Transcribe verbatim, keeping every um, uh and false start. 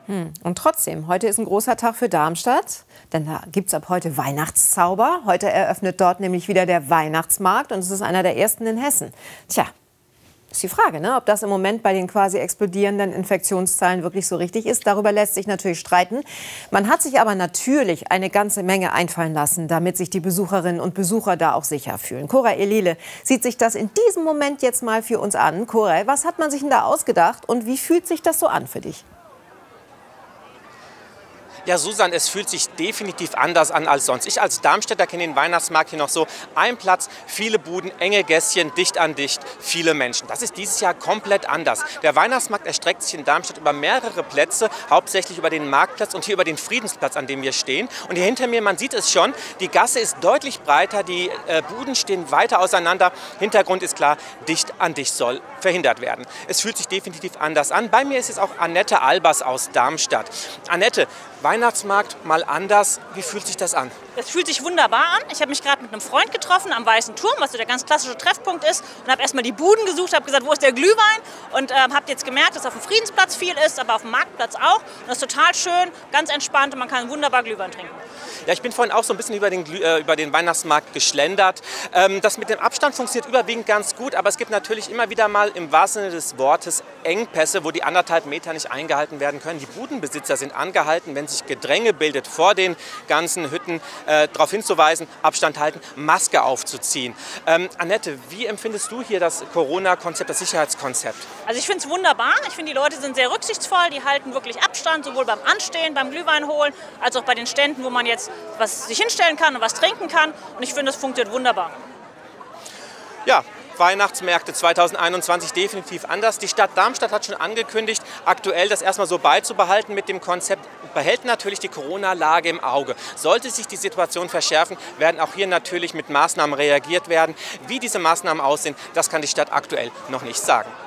Hm. Und trotzdem, heute ist ein großer Tag für Darmstadt, denn da gibt es ab heute Weihnachtszauber. Heute eröffnet dort nämlich wieder der Weihnachtsmarkt und es ist einer der ersten in Hessen. Tja, ist die Frage, ne, ob das im Moment bei den quasi explodierenden Infektionszahlen wirklich so richtig ist. Darüber lässt sich natürlich streiten. Man hat sich aber natürlich eine ganze Menge einfallen lassen, damit sich die Besucherinnen und Besucher da auch sicher fühlen. Cora Elile sieht sich das in diesem Moment jetzt mal für uns an. Cora, was hat man sich denn da ausgedacht und wie fühlt sich das so an für dich? Ja, Susan, es fühlt sich definitiv anders an als sonst. Ich als Darmstädter kenne den Weihnachtsmarkt hier noch so. Ein Platz, viele Buden, enge Gässchen, dicht an dicht, viele Menschen. Das ist dieses Jahr komplett anders. Der Weihnachtsmarkt erstreckt sich in Darmstadt über mehrere Plätze, hauptsächlich über den Marktplatz und hier über den Friedensplatz, an dem wir stehen. Und hier hinter mir, man sieht es schon, die Gasse ist deutlich breiter, die äh, Buden stehen weiter auseinander. Hintergrund ist klar, dicht an dicht soll verhindert werden. Es fühlt sich definitiv anders an. Bei mir ist jetzt auch Annette Albers aus Darmstadt. Annette, Weihnachtsmarkt mal anders. Wie fühlt sich das an? Es fühlt sich wunderbar an. Ich habe mich gerade mit einem Freund getroffen am Weißen Turm, was so der ganz klassische Treffpunkt ist. Und habe erstmal die Buden gesucht, habe gesagt, wo ist der Glühwein? Und äh, habe jetzt gemerkt, dass auf dem Friedensplatz viel ist, aber auf dem Marktplatz auch. Und das ist total schön, ganz entspannt und man kann wunderbar Glühwein trinken. Ja, ich bin vorhin auch so ein bisschen über den, äh, über den Weihnachtsmarkt geschlendert. Ähm, das mit dem Abstand funktioniert überwiegend ganz gut, aber es gibt natürlich immer wieder mal im wahrsten Sinne des Wortes Engpässe, wo die anderthalb Meter nicht eingehalten werden können. Die Budenbesitzer sind angehalten, wenn sich Gedränge bildet vor den ganzen Hütten, äh, darauf hinzuweisen, Abstand halten, Maske aufzuziehen. Ähm, Annette, wie empfindest du hier das Corona-Konzept, das Sicherheitskonzept? Also ich finde es wunderbar. Ich finde, die Leute sind sehr rücksichtsvoll, die halten wirklich Abstand, sowohl beim Anstehen, beim Glühwein holen, als auch bei den Ständen, wo man jetzt was sich hinstellen kann und was trinken kann. Und ich finde, das funktioniert wunderbar. Ja, Weihnachtsmärkte zweitausendeinundzwanzig definitiv anders. Die Stadt Darmstadt hat schon angekündigt, aktuell das erstmal so beizubehalten mit dem Konzept, behält natürlich die Corona-Lage im Auge. Sollte sich die Situation verschärfen, werden auch hier natürlich mit Maßnahmen reagiert werden. Wie diese Maßnahmen aussehen, das kann die Stadt aktuell noch nicht sagen.